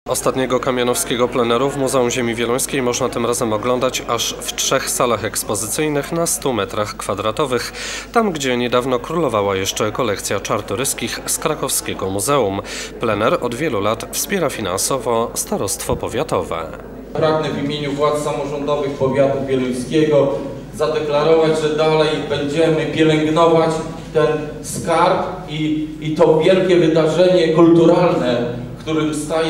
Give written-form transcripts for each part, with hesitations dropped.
Ostatniego kamionowskiego pleneru w Muzeum Ziemi Wieluńskiej można tym razem oglądać aż w 3 salach ekspozycyjnych na 100 metrach kwadratowych, tam gdzie niedawno królowała jeszcze kolekcja Czartoryskich z krakowskiego muzeum. Plener od wielu lat wspiera finansowo starostwo powiatowe. Pragnę w imieniu władz samorządowych powiatu wieluńskiego zadeklarować, że dalej będziemy pielęgnować ten skarb i to wielkie wydarzenie kulturalne, którym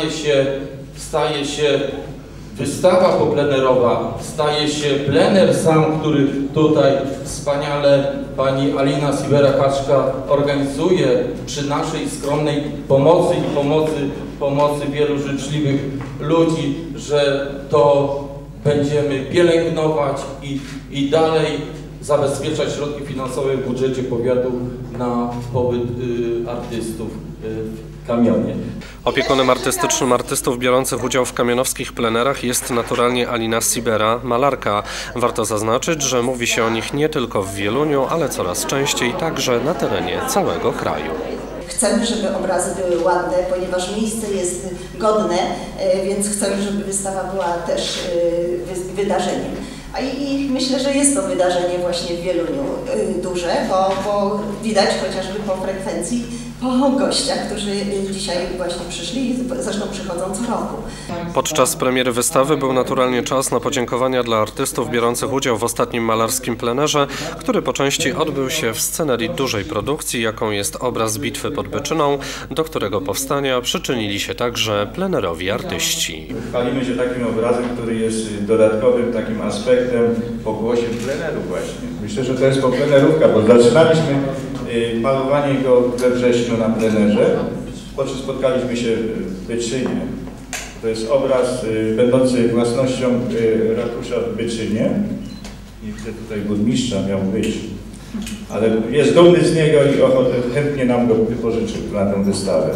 staje się wystawa poplenerowa, staje się plener sam, który tutaj wspaniale pani Alina Sibera-Kaczka organizuje przy naszej skromnej pomocy i pomocy wielu życzliwych ludzi, że to będziemy pielęgnować i dalej zabezpieczać środki finansowe w budżecie powiatu na pobyt artystów w Kamionie. Opiekunem artystycznym artystów biorących udział w kamionowskich plenerach jest naturalnie Alina Sibera, malarka. Warto zaznaczyć, że mówi się o nich nie tylko w Wieluniu, ale coraz częściej także na terenie całego kraju. Chcemy, żeby obrazy były ładne, ponieważ miejsce jest godne, więc chcemy, żeby wystawa była też wydarzeniem. I myślę, że jest to wydarzenie właśnie w Wieluniu duże, bo widać chociażby po frekwencji, po gościach, którzy dzisiaj właśnie przyszli i zresztą przychodzą co roku. Podczas premiery wystawy był naturalnie czas na podziękowania dla artystów biorących udział w ostatnim malarskim plenerze, który po części odbył się w scenerii dużej produkcji, jaką jest obraz Bitwy pod Byczyną, do którego powstania przyczynili się także plenerowi artyści. Chwalimy się takim obrazem, który jest dodatkowym takim aspektem pokłosie pleneru właśnie. Myślę, że to jest poplenerówka, bo zaczynaliśmy malowanie go we wrześniu na plenerze, po czym spotkaliśmy się w Byczynie. To jest obraz będący własnością ratusza w Byczynie. Nie widzę tutaj burmistrza, miał być, ale jest dumny z niego i chętnie nam go wypożyczył na tę wystawę.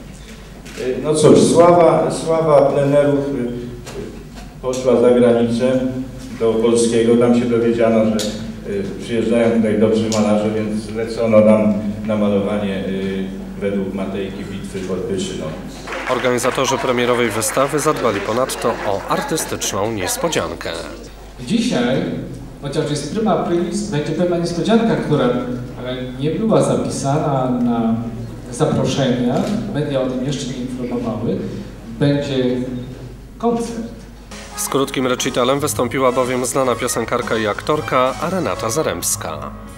No cóż, sława plenerów poszła za granicę do polskiego. Tam się dowiedziano, że przyjeżdżają tutaj dobrzy malarze, więc zlecono nam na malowanie według Matejki Bitwy pod Byczyną. Organizatorzy premierowej wystawy zadbali ponadto o artystyczną niespodziankę. Dzisiaj, chociaż jest prima aprilis, będzie pewna niespodzianka, która nie była zapisana na zaproszenia, media o tym jeszcze nie informowały, będzie koncert. Z krótkim recitalem wystąpiła bowiem znana piosenkarka i aktorka Renata Zaremska.